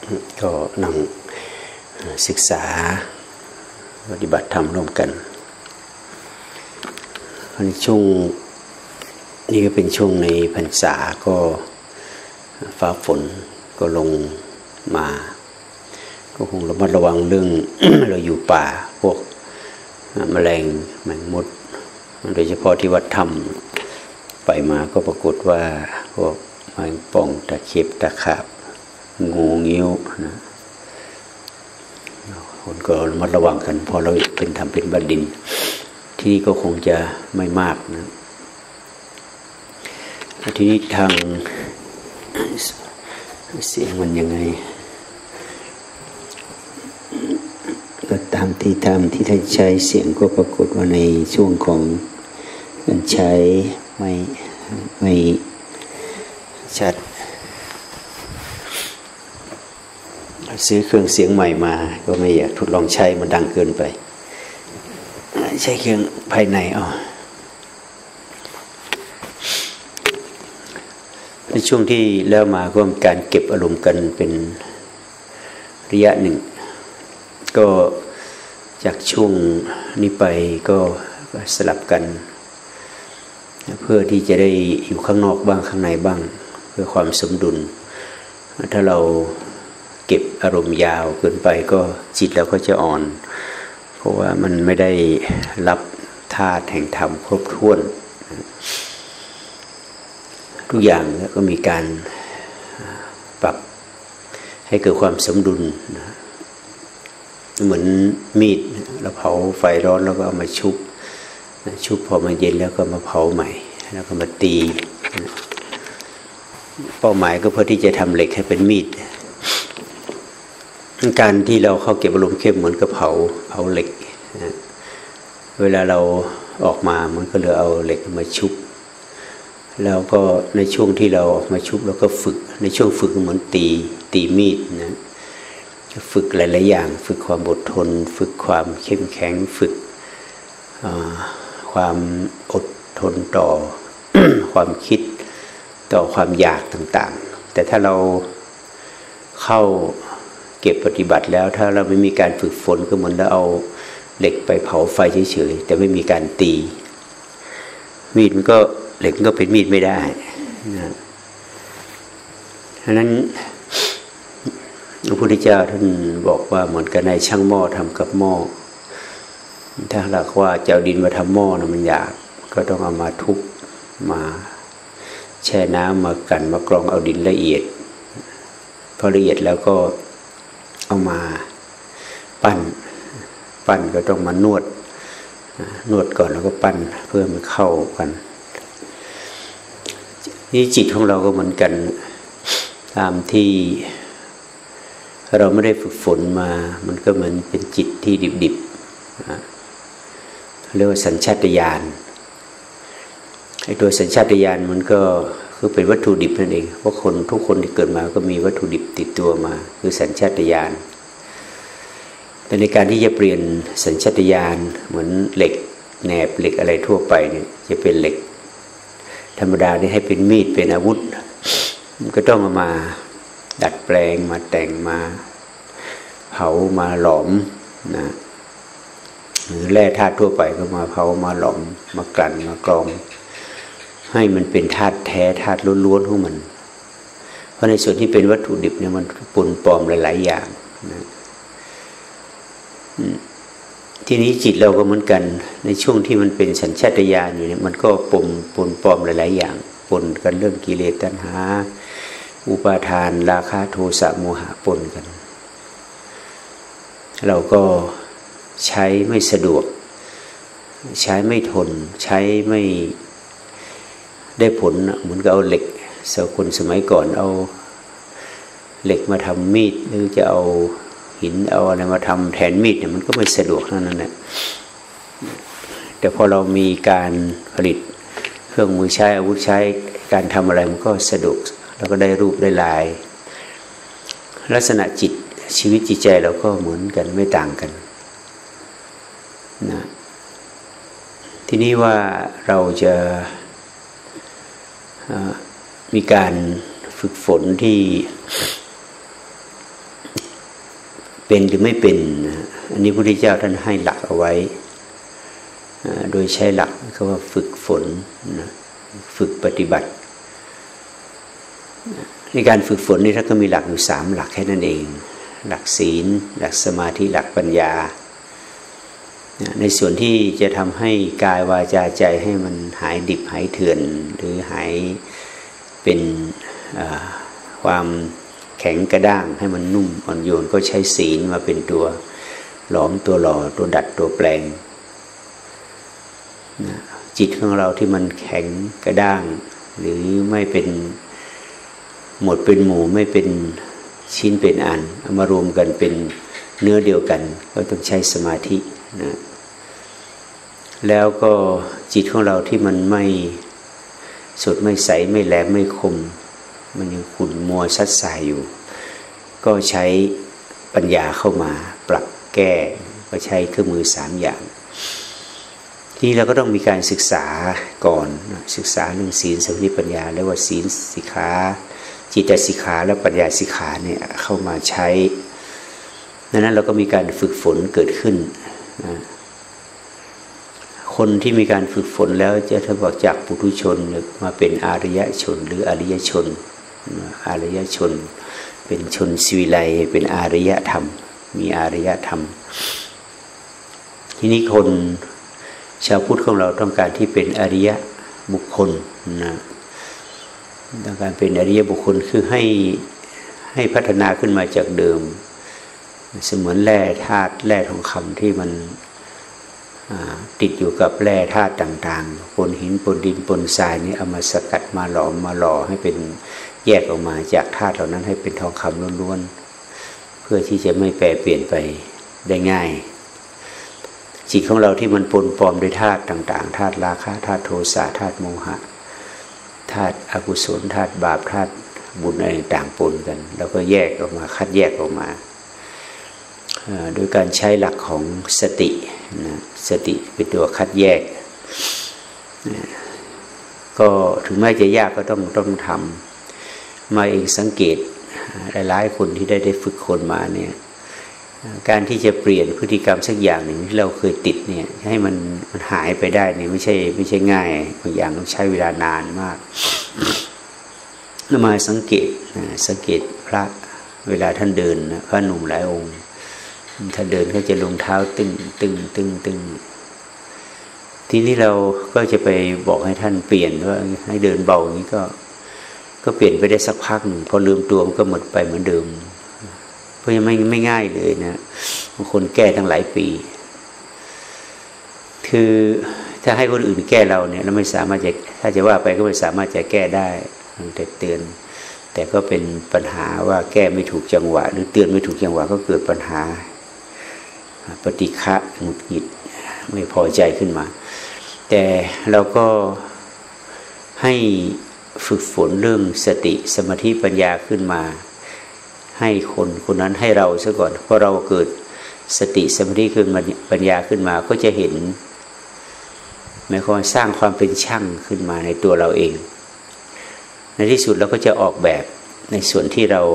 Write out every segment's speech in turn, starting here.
ก็นั่งศึกษาปฏิบัติธรรมร่วมกันในช่วงนี้ก็เป็นช่วงในพรรษาก็ฟ้าฝนก็ลงมาก็คงระมัดระวังเรื่อง เราอยู่ป่าพวกแมลงแมงมุดโดยเฉพาะที่วัดธรรมไปมาก็ปรากฏว่าพวกแมงป่องตะเข็บตะขาบงูงิ้วนะคนก็ระมัดระวังกันพอเราเป็นทำเป็นบัดดินที่นี่ก็คงจะไม่มากนะทีนี้ทางเสียงมันยังไงก็ตามที่ท่านใช้เสียงก็ปรากฏว่าในช่วงของการใช้ไม่ชัดซื้อเครื่องเสียงใหม่มาก็ไม่อยากทดลองใช้มันดังเกินไปใช้เครื่องภายในในช่วงที่แล้วมาก็มีการเก็บอารมณ์กันเป็นระยะหนึ่งก็จากช่วงนี้ไปก็สลับกันเพื่อที่จะได้อยู่ข้างนอกบ้างข้างในบ้างเพื่อความสมดุลถ้าเราเก็บอารมณ์ยาวเกินไปก็จิตเราก็จะอ่อนเพราะว่ามันไม่ได้รับธาตุแห่งธรรมครบถ้วนทุกอย่างก็มีการปรับให้เกิดความสมดุลเหมือนมีดเราเผาไฟร้อนแล้วก็เอามาชุบพอมันเย็นแล้วก็มาเผาใหม่แล้วก็มาตีเป้าหมายก็เพื่อที่จะทำเหล็กให้เป็นมีดการที่เราเข้าเก็บอารมณ์เข้มเหมือนกับเผาเหล็กเวลาเราออกมามันก็เลยเอาเหล็กมาชุบแล้วก็ในช่วงที่เราออกมาชุบเราก็ฝึกในช่วงฝึกเหมือนตีมีดนะฝึกหลายๆอย่างฝึกความอดทนฝึกความเข้มแข็งฝึกความอดทนต่อ ความคิดต่อความอยากต่างๆแต่ถ้าเราเข้าเก็บปฏิบัติแล้วถ้าเราไม่มีการฝึกฝนก็เหมือนเราเอาเหล็กไปเผาไฟเฉยๆแต่ไม่มีการตีมีดมันก็เหล็กมันก็เป็นมีดไม่ได้นะฉะนั้นพระพุทธเจ้าท่านบอกว่าเหมือนกับในช่างหม้อทำกับหม้อถ้าหากว่าจะเอาดินมาทำหม้อนะมันยากก็ต้องเอามาทุบมาแช่น้ำมากันมากรองเอาดินละเอียดพอละเอียดแล้วก็เอามาปั้นก็ต้องมานวดก่อนแล้วก็ปั้นเพื่อมันเข้ากันนี่จิตของเราก็เหมือนกันตามที่เราไม่ได้ฝึกฝนมามันก็เหมือนเป็นจิตที่ดิบๆเรียกว่าสัญชาตญาณไอ้ตัวสัญชาตญาณมันก็คือเป็นวัตถุดิบนั่นเองเพราะคนทุกคนที่เกิดมาก็มีวัตถุดิบติดตัวมาคือสัญชาตญาณแต่ในการที่จะเปลี่ยนสัญชาตญาณเหมือนเหล็กแหนบเหล็กอะไรทั่วไปเนี่ยจะเป็นเหล็กธรรมดานี่ให้เป็นมีดเป็นอาวุธมันก็ต้องเอามาดัดแปลงมาแต่งมาเผามาหลอมนะหรือแร่ธาตุทั่วไปก็มาเผามาหลอมมากลั่นมากรองให้มันเป็นธาตุแท้ธาตุล้วนๆของมันเพราะในส่วนที่เป็นวัตถุดิบเนี่ยมันปนปลอมหลายๆอย่างนะทีนี้จิตเราก็เหมือนกันในช่วงที่มันเป็นสัญชาตญาณอยู่เนี่ยมันก็ปนปลอมหลายๆอย่างปนกันเรื่องกิเลสตัณหาอุปาทานราคะโทสะโมหะปนกันเราก็ใช้ไม่สะดวกใช้ไม่ทนใช้ไม่ได้ผลเหมือนกับเอาเหล็กคนสมัยก่อนเอาเหล็กมาทำมีดหรือจะเอาหินเอาอะไรมาทำแทนมีดเนี่ยมันก็ไม่สะดวกเท่านั้นแหละแต่พอเรามีการผลิตเครื่องมือใช้อาวุธใช้การทำอะไรมันก็สะดวกแล้วก็ได้รูปได้ลายลักษณะจิตชีวิตจิตใจเราก็เหมือนกันไม่ต่างกันนะทีนี้ว่าเราจะมีการฝึกฝนที่เป็นหรือไม่เป็นอันนี้พระพุทธเจ้าท่านให้หลักเอาไว้โดยใช้หลักเขาว่าฝึกฝนฝึกปฏิบัติในการฝึกฝนนี่ท่านก็มีหลักอยู่3หลักแค่นั้นเองหลักศีลหลักสมาธิหลักปัญญาในส่วนที่จะทำให้กายวาจาใจให้มันหายดิบหายเถื่อนหรือหายเป็นความแข็งกระด้างให้มันนุ่มอ่อนโยนก็ใช้ศีลมาเป็นตัวหลอมตัวหล่อตัวดัดตัวแปลงจิตของเราที่มันแข็งกระด้างหรือไม่เป็นหมดเป็นหมู่ไม่เป็นชิ้นเป็นอันเอามารวมกันเป็นเนื้อเดียวกันก็ต้องใช้สมาธินะแล้วก็จิตของเราที่มันไม่สดไม่ใสไม่แหลมไม่คมมันยังขุ่นมัวซัดสายอยู่ก็ใช้ปัญญาเข้ามาปรับแก้ก็ใช้เครื่องมือ3อย่างที่เราก็ต้องมีการศึกษาก่อนศึกษาเรื่องศีลสมาธิปัญญาเรียกว่าศีลสิกขาจิตสิกขาและปัญญาสิกขาเนี่ยเข้ามาใช้ดังนั้นเราก็มีการฝึกฝนเกิดขึ้นคนที่มีการฝึกฝนแล้วจะถ้าบอกจากปุถุชนมาเป็นอริยชนหรืออริยชนอริยชนเป็นชนศิวิไลเป็นอริยธรรมมีอริยธรรมทีนี้คนชาวพุทธของเราต้องการที่เป็นอริยบุคคลนะต้องการเป็นอริยบุคคลคือให้พัฒนาขึ้นมาจากเดิมเสมือนแร่ธาตุแร่ทองคำที่มันติดอยู่กับแร่ธาตุต่างๆปนหินปนดินปนทรายนี่เอามาสกัดมาหลอมมาหล่อให้เป็นแยกออกมาจากธาตุเหล่านั้นให้เป็นทองคำล้วนๆเพื่อที่จะไม่แปรเปลี่ยนไปได้ง่ายจิตของเราที่มันปนปลอมด้วยธาตุต่างๆธาตุราคะธาตุโทสะธาตุโมหะธาตุอกุศลธาตุบาปธาตุบุญอะไรต่างปนกันแล้วก็แยกออกมาคัดแยกออกมาโดยการใช้หลักของสตินะสติเป็นตัวคัดแยกก็ถึงแม้จะยากก็ต้องทำมาเองสังเกตหลายๆคนที่ได้ฝึกคนมาเนี่ยการที่จะเปลี่ยนพฤติกรรมสักอย่างหนึ่งที่เราเคยติดเนี่ยให้มันหายไปได้เนี่ยไม่ใช่ง่ายบางอย่างต้องใช้เวลานานมากแล้วมาสังเกตพระเวลาท่านเดินนะพระหนุ่มหลายองค์ถ้าเดินก็จะลงเท้าตึงทีนี้เราก็จะไปบอกให้ท่านเปลี่ยนว่าให้เดินเบาอย่างนี้ก็เปลี่ยนไปได้สักพักหนึ่งพอลืมตัวมันก็หมดไปเหมือนเดิมเพราะยังไม่ง่ายเลยนะบางคนแก้ทั้งหลายปีคือถ้าให้คนอื่นแก้เราเนี่ยเราไม่สามารถจะถ้าจะว่าไปก็ไม่สามารถจะแก้ได้แต่เตือนแต่ก็เป็นปัญหาว่าแก้ไม่ถูกจังหวะหรือเตือนไม่ถูกจังหวะก็เกิดปัญหาปฏิฆะหงุดหงิดไม่พอใจขึ้นมาแต่เราก็ให้ฝึกฝนเรื่องสติสมาธิปัญญาขึ้นมาให้คนนั้นให้เราซะก่อนเพราะเราเกิดสติสมาธิขึ้นมาปัญญาขึ้นมาก็จะเห็นหมายความสร้างความเป็นช่างขึ้นมาในตัวเราเองในที่สุดเราก็จะออกแบบในส่วนที่เรา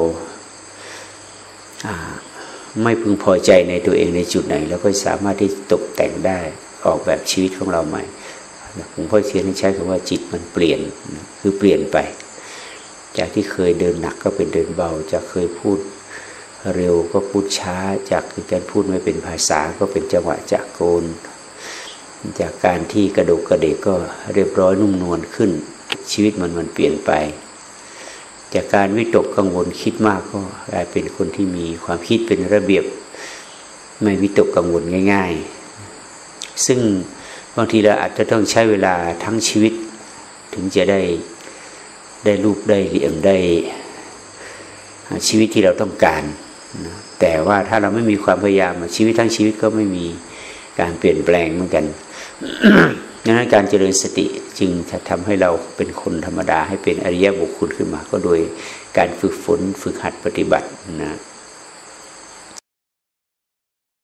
ไม่พึงพอใจในตัวเองในจุดไหนแล้วก็สามารถที่ตกแต่งได้ออกแบบชีวิตของเราใหม่หลวงพ่อเทียนใช้คำว่าจิตมันเปลี่ยนคือเปลี่ยนไปจากที่เคยเดินหนักก็เป็นเดินเบาจากเคยพูดเร็วก็พูดช้าจากการพูดไม่เป็นภาษาก็เป็นจังหวะจักโกนจากการที่กระโดกกระเดกก็เรียบร้อยนุ่มนวลขึ้นชีวิตมันเปลี่ยนไปจากการวิตกกังวลคิดมากก็กลายเป็นคนที่มีความคิดเป็นระเบียบไม่วิตกกังวลง่ายๆซึ่งบางทีเราอาจจะต้องใช้เวลาทั้งชีวิตถึงจะได้รูปได้เหลี่ยมได้ชีวิตที่เราต้องการแต่ว่าถ้าเราไม่มีความพยายามชีวิตทั้งชีวิตก็ไม่มีการเปลี่ยนแปลงเหมือนกัน ดังนั้นการเจริญสติจึงจะทำให้เราเป็นคนธรรมดาให้เป็นอริยบุคคลขึ้นมาก็โดยการฝึกฝนฝึกหัดปฏิบัตินะ